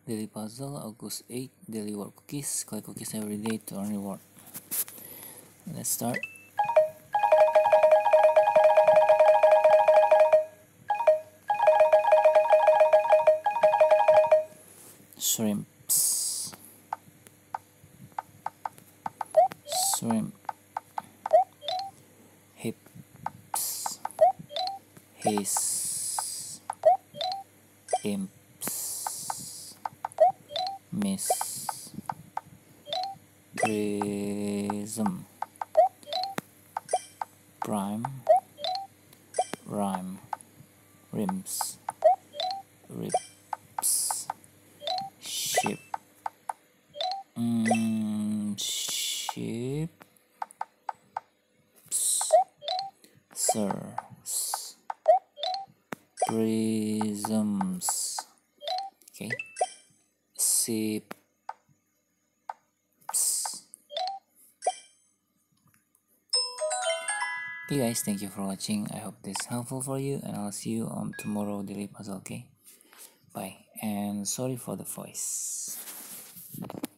Daily puzzle, August 8. Daily work cookies. Collect cookies every day to earn reward. Let's start. Shrimps. Shrimp. Hips. His. Imps. Miss. Prism. Prime. Rhyme. Rims. Rips. Ship. Ships. Sirs. Prisms. Okay. Sips. Okay guys, thank you for watching. I hope this is helpful for you, and I'll see you on tomorrow daily puzzle. Okay, bye, and sorry for the voice.